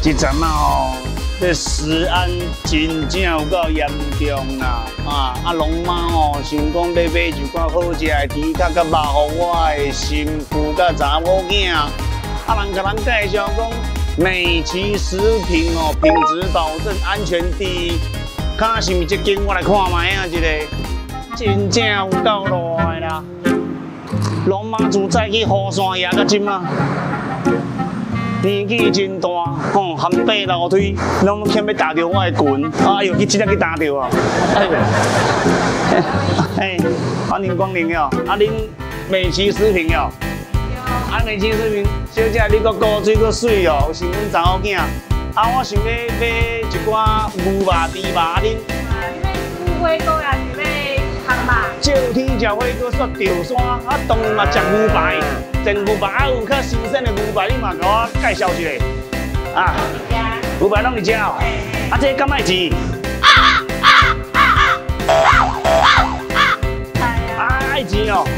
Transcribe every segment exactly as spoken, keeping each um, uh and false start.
这阵啊吼，这食安真正有够严重啦！啊啊，龙妈哦，想讲要买一寡好食的猪脚甲肉，互我的媳妇甲查某囝。啊，人甲人介绍讲，美琪食品哦，品质保证，安全第一。看是毋是这间我来看卖啊，一个真正有够热的啦！龙妈自早去雨山野甲浸啊！ 年纪真大，吼、哦，含爬楼梯，拢欠要踏着我的裙，哎呦，去真正去踏着啊！哎，欢迎光临哦，啊，恁美琪食品哦，啊，美琪食品，小姐你个高水个水哦，有想阮查某囝，啊，我想要买一寡牛肉、猪肉，啊，恁？啊，你要牛火锅也是要烘肉？照天食火锅煞着山，啊，当然嘛食牛排。 真牛排啊，有较新鲜的牛排，你嘛甲我介绍一下啊。牛排拢是食哦，啊，这敢爱钱？啊啊啊啊啊！啊，爱钱哦。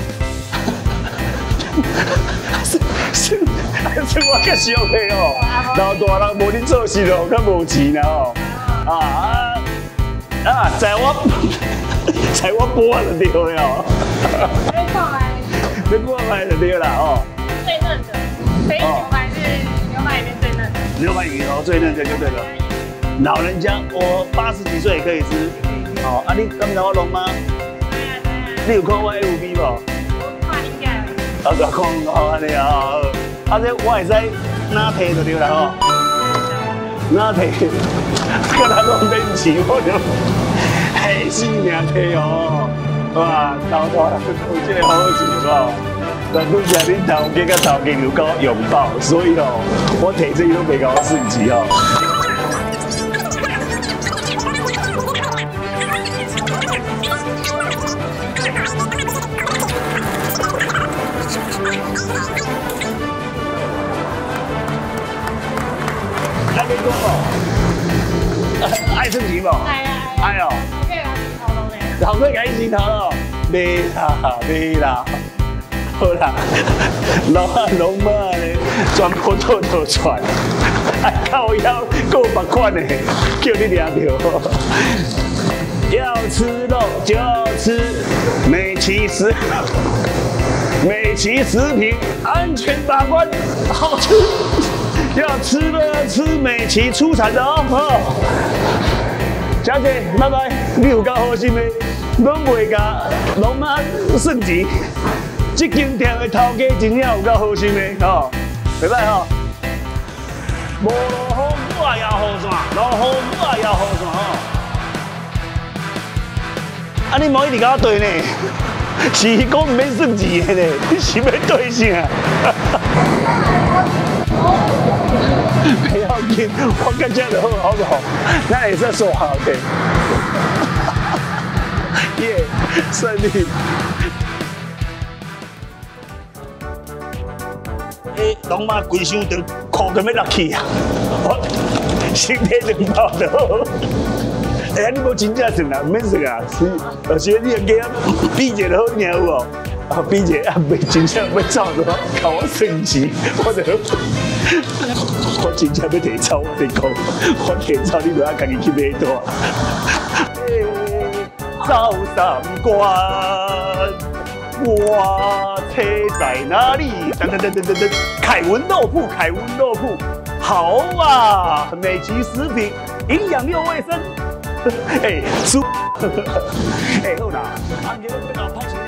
是是，是我较俗的哦。老大人无恁做事咯，较无钱啦哦。啊啊啊！在我在我播就对了哦。你看来。 你过来就对了哦。最嫩的，非牛排是牛排里面最嫩的。牛排里头最嫩的就对了。老人家，我八十几岁也可以吃。哦，啊，你刚才我龙吗？对啊对啊。你有看我 F B 无？我看你家。啊，就看哦，安尼啊。啊，这我会使哪摕就对了哦。哪摕？跟他讲免钱，我就下死命摕哦。 哇，头大人有这个好处哦，但拄则恁头家甲头家有够拥抱，所以哦，我摕这个都袂甲我算钱哦。爱你讲哦，爱算钱无？爱啊爱哦。 头先甲伊钱头咯，袂啦袂啦，好啦，老啊龙妈咧，全部倒倒出，哎靠腰，够别款的，叫你抓着。要吃肉就要吃美琪食，美琪食品安全把关，好吃。要吃都要吃美琪出产的哦。小姐，拜拜，你有够好心的。 拢袂甲龙妈算钱，这间店的头家真正有够好心的吼，袂歹吼。无落雨我也要雨伞，落雨我也要雨伞吼。啊，你无一直甲我对呢，是讲唔免算钱的呢，你是要对啥？不要紧，我感觉就好，好不好？咱会使说好的。 耶，胜利！诶，龙妈规身长，裤都要落去啊！我身体两包就好。哎，你无真正算啦，唔免算啊。是，而且你个加比者就好尔有无？啊，比者啊，袂真正要走的话，甲我算钱，我就我真正要摕走，我跟你讲，我摕走你就要家己去买单。 走三关，我车在哪里？等等等等等等，凯文肉铺，凯文肉铺，好啊！美琪食品，营养又卫生。哎，舒，哎好啦，俺今日要搞拍。